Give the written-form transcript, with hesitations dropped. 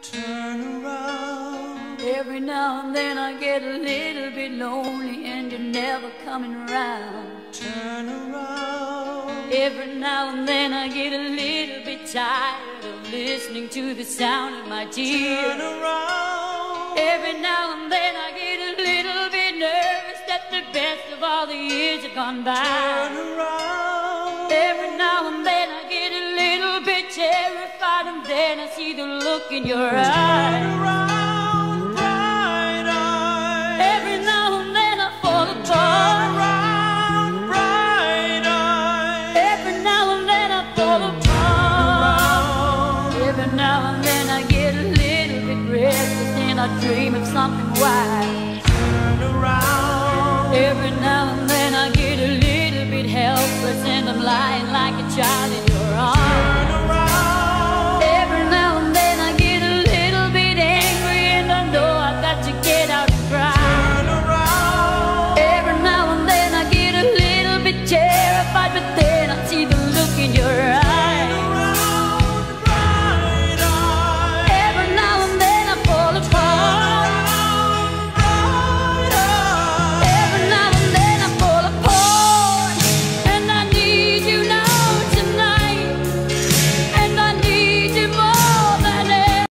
Turn around. Every now and then I get a little bit lonely and you're never coming around. Turn around. Every now and then I get a little bit tired of listening to the sound of my tears. Turn around. Every now and then I get a little bit nervous that the best of all the years have gone by. Turn around. Every now and then I get a little bit terrified, and then I see the look in your eyes. Turn around, bright eyes. Every now and then I fall Turn apart. around, bright eyes. Every now and then I fall apart. Every now and then I get a little bit restless and I dream of something wild. Turn around. Every now and then I get a little bit helpless and I'm lying like a child in your arms.